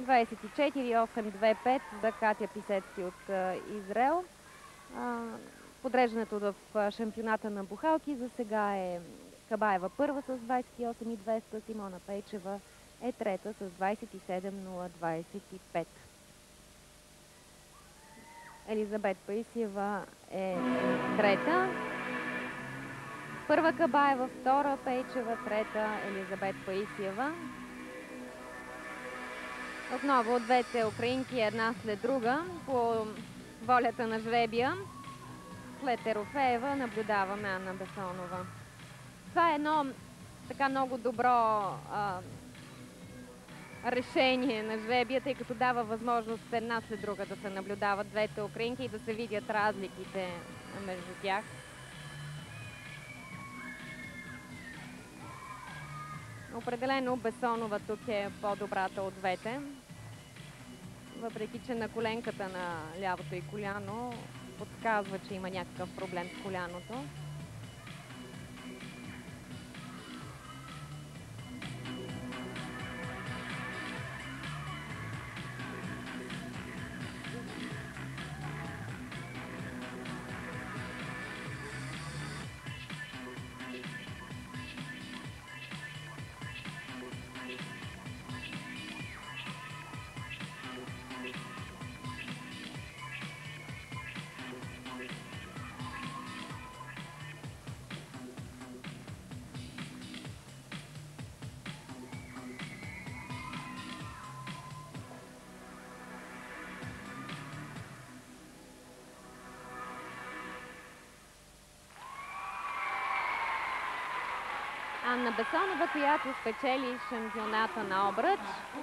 24-8-2-5 за Катя Писецки от Израел. Подреждането в шампионата на бухалки за сега е Кабаева първа с 28,200, Симона Пейчева е трета с 27,025. Елизабет Паисиева е трета. Първа Кабаева, втора Пейчева, трета Елизабет Паисиева. Отново двете украинки една след друга по волята на жребия. След Ерофеева наблюдаваме Анна Бесонова. Това е едно така много добро решение на жребия, тъй като дава възможност една след друга да се наблюдават двете украинки и да се видят разликите между тях. Определено Бесонова тук е по-добрата от двете. Въпреки че на коленката на лявото и коляно подсказва, че има някакъв проблем с коляното. Анна Бесонова, която спечели шампионата на обръч.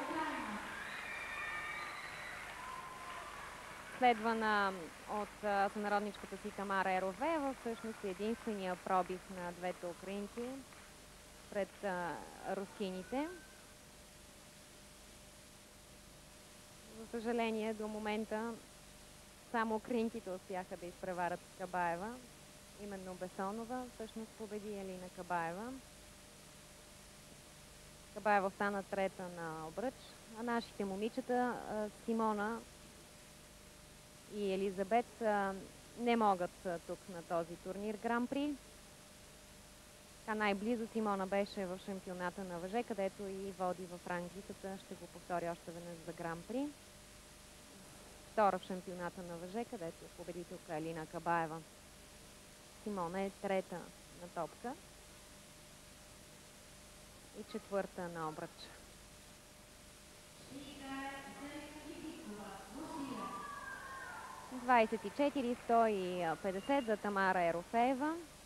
Следвана от сънародничката си Тамара Ерофеева, всъщност единствения пробив на двете украинки пред рускините. За съжаление, до момента само украинките успяха да изпреварят Кабаева. Именно Бесонова всъщност победи Елина Кабаева. Кабаева стана трета на обръч, а нашите момичета Симона и Елизабет не могат тук на този турнир Гран-при. Най-близо Симона беше в шампионата на въже, където и води в ранглистата. Ще го повторя още веднъж за Гран-при. Втора в шампионата на въже, където победителка Елина Кабаева. Симона е трета на топка и четвърта на обръч. 24-150 за Тамара Ерофеева.